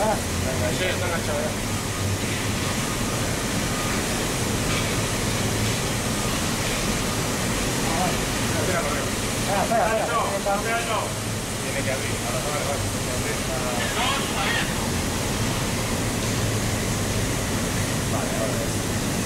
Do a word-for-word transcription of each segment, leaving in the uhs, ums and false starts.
Sí, está enganchado ya. Tira correo. Ah, espera, espera. Tiene que abrir. Ahora no, vale, vale. Tiene que abrir. Vale, ahora es.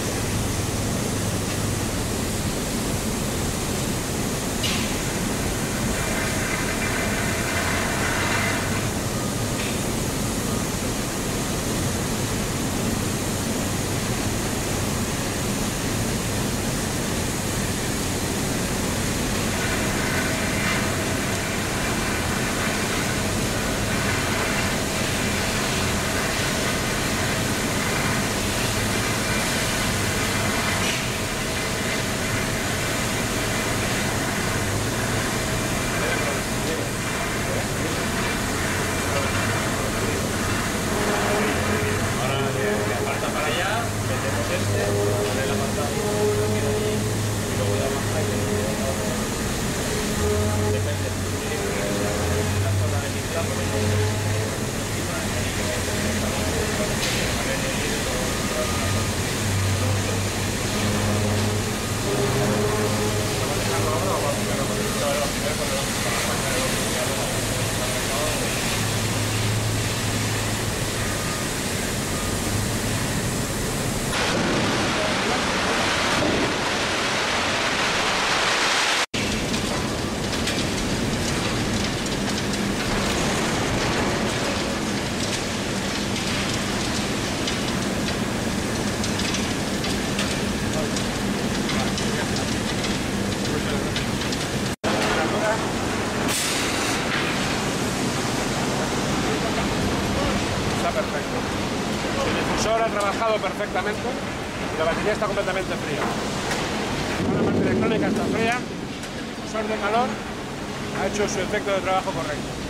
Perfecto. El difusor ha trabajado perfectamente y la batería está completamente fría. La parte electrónica está fría, el difusor de calor ha hecho su efecto de trabajo correcto.